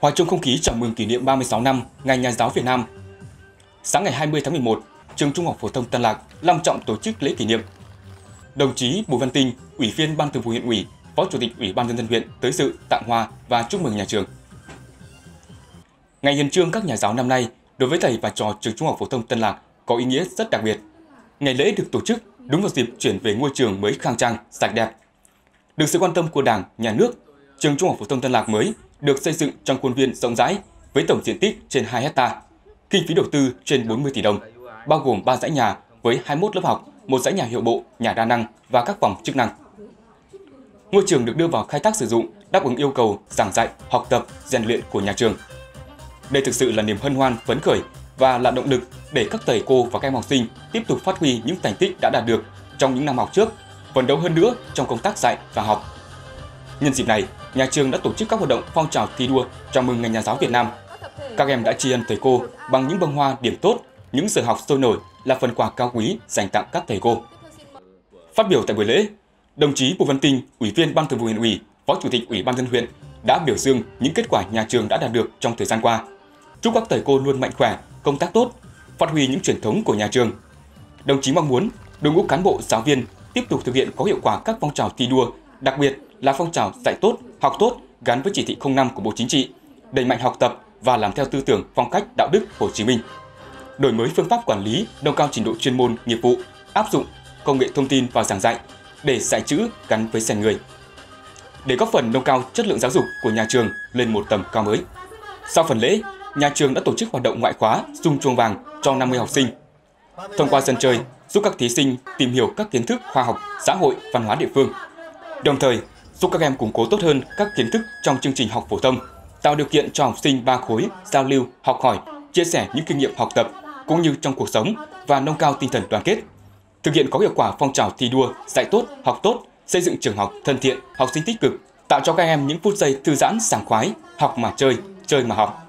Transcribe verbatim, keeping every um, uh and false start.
Hòa chung không khí chào mừng kỷ niệm ba mươi sáu năm Ngày Nhà giáo Việt Nam. Sáng ngày hai mươi tháng mười một, trường Trung học phổ thông Tân Lạc long trọng tổ chức lễ kỷ niệm. Đồng chí Bùi Văn Tinh, Ủy viên Ban Thường vụ Huyện ủy, Phó Chủ tịch Ủy ban nhân dân huyện tới dự, tặng hoa và chúc mừng nhà trường. Ngày hiến chương các nhà giáo năm nay đối với thầy và trò trường Trung học phổ thông Tân Lạc có ý nghĩa rất đặc biệt. Ngày lễ được tổ chức đúng vào dịp chuyển về ngôi trường mới khang trang, sạch đẹp. Được sự quan tâm của Đảng, Nhà nước, trường Trung học phổ thông Tân Lạc mới được xây dựng trong khuôn viên rộng rãi với tổng diện tích trên hai héc ta, kinh phí đầu tư trên bốn mươi tỷ đồng, bao gồm ba dãy nhà với hai mươi mốt lớp học, một dãy nhà hiệu bộ, nhà đa năng và các phòng chức năng. Ngôi trường được đưa vào khai thác sử dụng đáp ứng yêu cầu giảng dạy, học tập, rèn luyện của nhà trường. Đây thực sự là niềm hân hoan, phấn khởi và là động lực để các thầy cô và các em học sinh tiếp tục phát huy những thành tích đã đạt được trong những năm học trước, phấn đấu hơn nữa trong công tác dạy và học. Nhân dịp này, nhà trường đã tổ chức các hoạt động phong trào thi đua chào mừng Ngày Nhà giáo Việt Nam. Các em đã tri ân thầy cô bằng những bông hoa điểm tốt, những giờ học sôi nổi là phần quà cao quý dành tặng các thầy cô. Phát biểu tại buổi lễ, đồng chí Bùi Văn Tinh, Ủy viên Ban Thường vụ Huyện ủy, Phó Chủ tịch Ủy ban nhân dân huyện đã biểu dương những kết quả nhà trường đã đạt được trong thời gian qua. Chúc các thầy cô luôn mạnh khỏe, công tác tốt, phát huy những truyền thống của nhà trường. Đồng chí mong muốn đội ngũ cán bộ giáo viên tiếp tục thực hiện có hiệu quả các phong trào thi đua, đặc biệt là phong trào dạy tốt, học tốt gắn với chỉ thị không năm của Bộ Chính trị, đẩy mạnh học tập và làm theo tư tưởng phong cách đạo đức Hồ Chí Minh. Đổi mới phương pháp quản lý, nâng cao trình độ chuyên môn, nghiệp vụ, áp dụng công nghệ thông tin vào giảng dạy để dạy chữ gắn với rèn người. Để góp phần nâng cao chất lượng giáo dục của nhà trường lên một tầm cao mới. Sau phần lễ, nhà trường đã tổ chức hoạt động ngoại khóa rung chuông vàng cho năm mươi học sinh. Thông qua sân chơi, giúp các thí sinh tìm hiểu các kiến thức khoa học, xã hội, văn hóa địa phương. Đồng thời, giúp các em củng cố tốt hơn các kiến thức trong chương trình học phổ thông, tạo điều kiện cho học sinh ba khối giao lưu, học hỏi, chia sẻ những kinh nghiệm học tập cũng như trong cuộc sống và nâng cao tinh thần đoàn kết. Thực hiện có hiệu quả phong trào thi đua, dạy tốt, học tốt, xây dựng trường học thân thiện, học sinh tích cực, tạo cho các em những phút giây thư giãn sảng khoái, học mà chơi, chơi mà học.